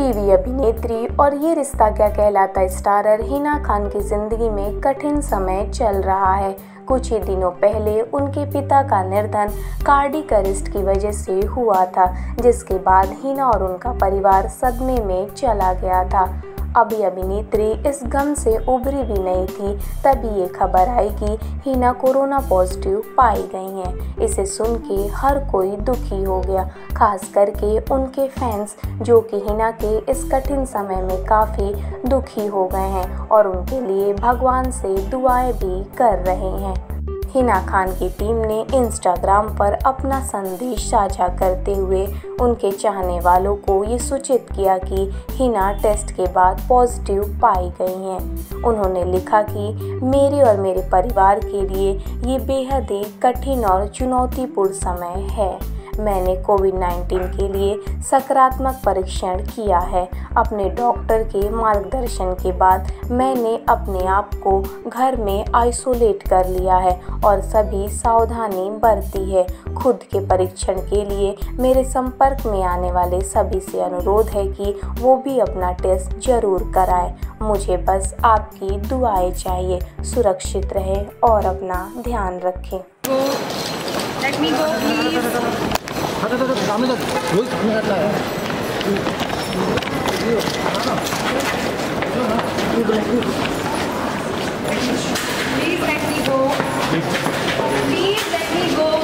TV अभिनेत्री और ये रिश्ता क्या कहलाता स्टारर हिना खान की जिंदगी में कठिन समय चल रहा है। कुछ ही दिनों पहले उनके पिता का निधन कार्डियक अरेस्ट की वजह से हुआ था, जिसके बाद हिना और उनका परिवार सदमे में चला गया था। अभी अभिनेत्री इस गम से उभरी भी नहीं थी, तभी ये खबर आई कि हिना कोरोना पॉजिटिव पाई गई हैं। इसे सुन के हर कोई दुखी हो गया, खास करके उनके फैंस जो कि हिना के इस कठिन समय में काफ़ी दुखी हो गए हैं और उनके लिए भगवान से दुआएं भी कर रहे हैं। हिना खान की टीम ने इंस्टाग्राम पर अपना संदेश साझा करते हुए उनके चाहने वालों को ये सूचित किया कि हिना टेस्ट के बाद पॉजिटिव पाई गई हैं। उन्होंने लिखा कि मेरे और मेरे परिवार के लिए ये बेहद ही कठिन और चुनौतीपूर्ण समय है। मैंने कोविड-19 के लिए सकारात्मक परीक्षण किया है। अपने डॉक्टर के मार्गदर्शन के बाद मैंने अपने आप को घर में आइसोलेट कर लिया है और सभी सावधानी बरती है। खुद के परीक्षण के लिए मेरे संपर्क में आने वाले सभी से अनुरोध है कि वो भी अपना टेस्ट जरूर कराएं। मुझे बस आपकी दुआएं चाहिए। सुरक्षित रहें और अपना ध्यान रखें। Let me go, please. सामने तक वही सामने आता है। Please let me go. Please let me go.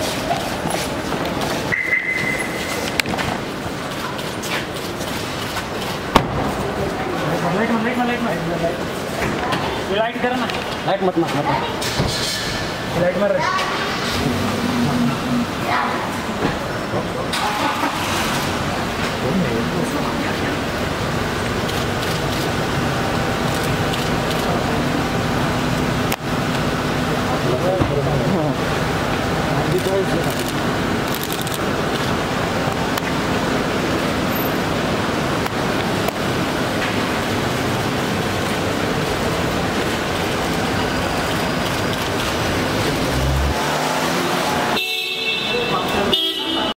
Light करा ना, लाइट मत लाइट मार रहे Oh,